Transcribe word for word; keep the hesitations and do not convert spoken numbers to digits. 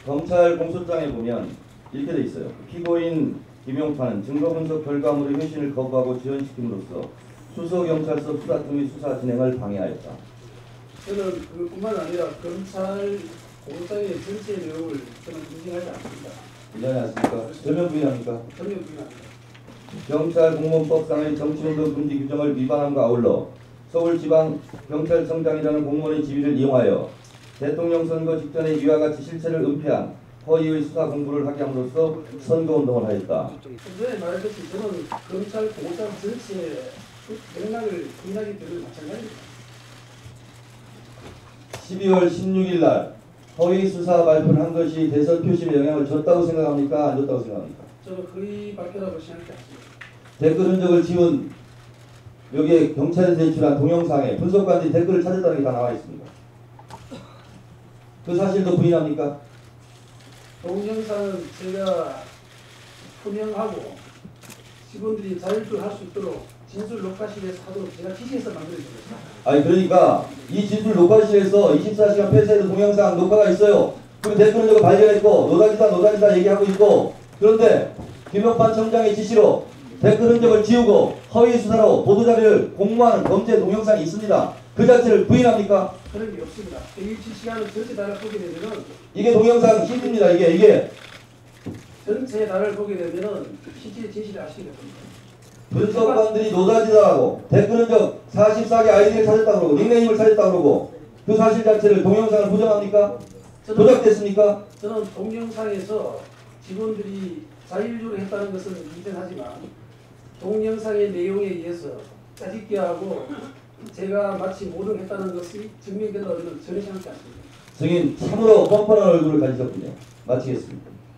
검찰 공소장에 보면 이렇게 돼 있어요. 피고인 김용파는 증거 분석 결과물의 회신을 거부하고 지연시킴으로써 수서경찰서 수사 등의 수사 진행을 방해하였다. 저는 그뿐만 아니라 검찰 공소장의 전체 내용을 저는 인정하지 않습니다. 인정하지 않습니까? 전면 부인합니까? 전면 부인합니다. 경찰 공무원법상의 정치운동 금지 규정을 위반함과 아울러 서울지방경찰청장이라는 공무원의 지위를 이용하여 대통령 선거 직전에 이와 같이 실체를 은폐한 허위의 수사 공부를 하게 함으로써 선거운동을 하였다. 전에 말했듯이 저는 검찰 공소장 전체 맥락을 부인하기 때문에 마찬가지입니다. 십이월 십육일 날 허위 수사 발표를 한 것이 대선 표심에 영향을 줬다고 생각합니까? 안 줬다고 생각합니까? 저는 거의 발표라고 생각하지 않습니다. 댓글 흔적을 지운 여기에 경찰에 제출한 동영상에 분석관들이 댓글을 찾았다는 게 다 나와 있습니다. 그 사실도 부인합니까? 동영상은 제가 투명하고 직원들이 자율적으로 할 수 있도록 진술 녹화실에서 하도록 제가 지시해서 만들어졌습니다. 아니 그러니까 이 진술 녹화실에서 이십사 시간 폐쇄된 동영상 녹화가 있어요. 그리고 댓글 흔적을 발견했고 노다지다 노다지다 얘기하고 있고, 그런데 김용판 청장의 지시로 댓글 흔적을 지우고 허위 수사로 보도자료를 공모하는 범죄 동영상이 있습니다. 그 자체를 부인합니까? 그런 게 없습니다. 백이십칠 시간을 전체 달을 보게 되면은 이게 동영상 힌트입니다. 이게 이게 전체 달을 보게 되면은 실제 진실을 아시게 됩니다. 분석관들이 노다지다하고 댓글 흔적 사십사 개 아이디를 찾았다고 그러고 닉네임을 찾았다고 그러고 그 사실 자체를 동영상을 부정합니까? 조작됐습니까? 저는 동영상에서 직원들이 자율적으로 했다는 것은 인정하지만 동영상의 내용에 의해서 짜집게 하고 제가 마치 모독했다는 것이 증명된다는 전혀 생각지 않습니다. 증인 참으로 뻔뻔한 얼굴을 가지셨군요. 마치겠습니다.